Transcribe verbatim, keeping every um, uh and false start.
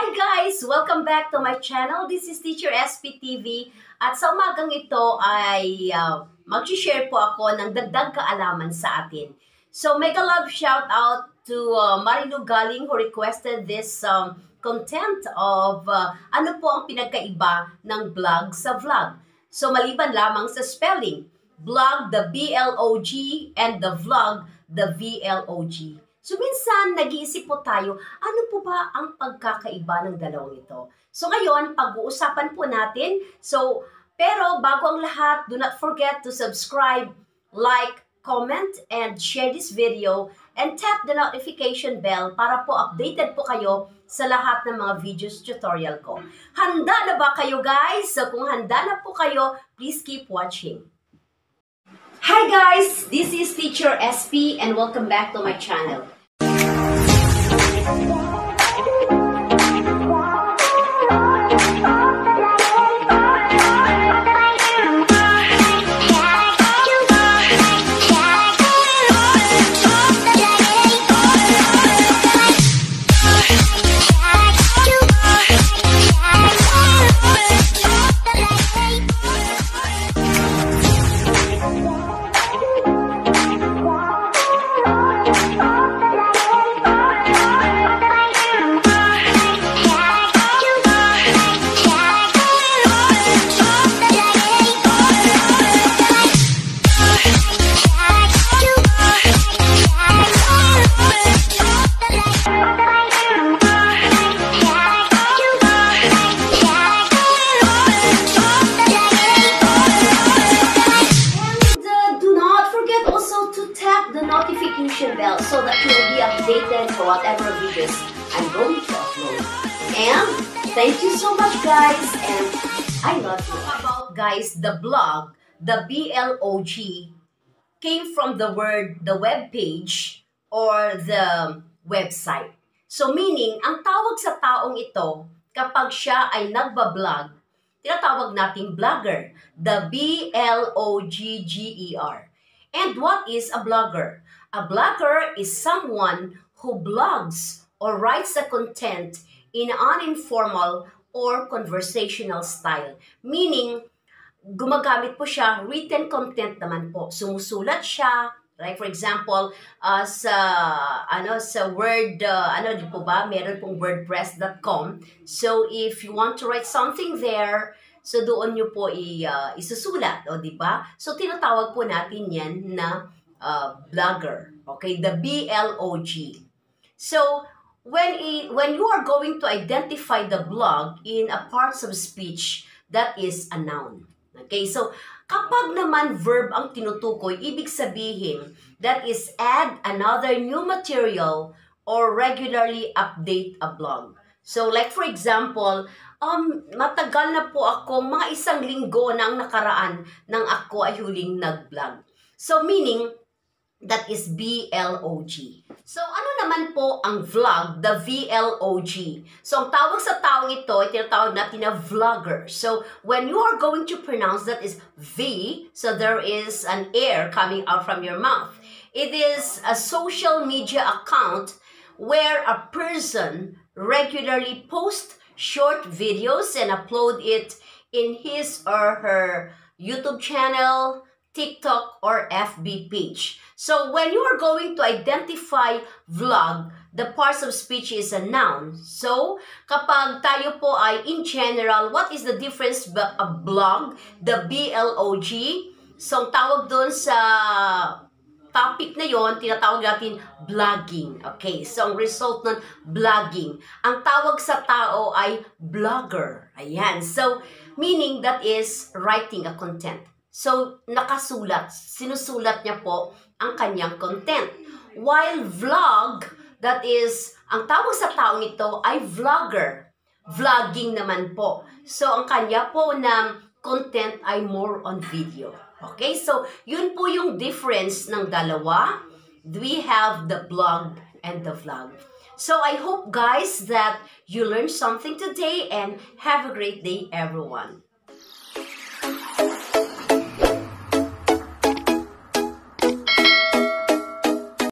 Hi guys! Welcome back to my channel. This is Teacher S P T V at sa umagang ito ay uh, mag-share po ako ng dagdag kaalaman sa atin. So mega love shout out to uh, Marilu Galing who requested this um, content of uh, ano po ang pinagkaiba ng blog sa vlog. So maliban lamang sa spelling, blog the B L O G and the vlog the V L O G. So minsan, nag-iisip po tayo, ano po ba ang pagkakaiba ng dalawang ito? So ngayon, pag-uusapan po natin. So, pero bago ang lahat, do not forget to subscribe, like, comment, and share this video, and tap the notification bell para po updated po kayo sa lahat ng mga videos tutorial ko. Handa na ba kayo guys? So kung handa na po kayo, please keep watching. Hi guys! This is Teacher S P and welcome back to my channel. Notification bell so that you will be updated for whatever videos I'm going to upload. And thank you so much guys, and I love you. How about guys, the blog, the B L O G came from the word the web page or the website. So meaning, ang tawag sa taong ito kapag siya ay nagbablog, tinatawag nating blogger, the B L O G G E R. And what is a blogger? A blogger is someone who blogs or writes the content in an informal or conversational style. Meaning, gumagamit po siya, written content naman po. Sumusulat siya, like for example, uh, sa, ano, sa Word, uh, ano di po ba, meron pong wordpress dot com. So, if you want to write something there, so doon nyo po i, uh, isusulat, o di ba? So tinatawag po natin yan na uh, blogger. Okay, the B L O G. So when i, when you are going to identify the blog in a parts of speech, that is a noun. Okay, so kapag naman verb ang tinutukoy, ibig sabihin that is add another new material or regularly update a blog. So like for example, um, matagal na po ako, mga isang linggo na ang nakaraan nang ako ay huling nag-vlog. So meaning, that is B L O G. So ano naman po ang vlog, the V L O G? So ang tawag sa taong ito, ay tinatawag natin na vlogger. So when you are going to pronounce that is V, so there is an air coming out from your mouth. It is a social media account where a person regularly posts short videos and upload it in his or her YouTube channel, TikTok, or F B page. So when you are going to identify vlog, the parts of speech is a noun. So kapag tayo po ay in general, what is the difference of blog, the B L O G? So ang tawag doon sa topic na yon, tinatawag natin blogging. Okay, so ang result ng blogging. Ang tawag sa tao ay blogger. Ayan, so meaning that is writing a content. So nakasulat, sinusulat niya po ang kanyang content. While vlog, that is, ang tawag sa taong ito ay vlogger. Vlogging naman po. So ang kanya po na content ay more on video. Okay, so yun po yung difference ng dalawa. We have the blog and the vlog. So I hope guys that you learned something today and have a great day everyone.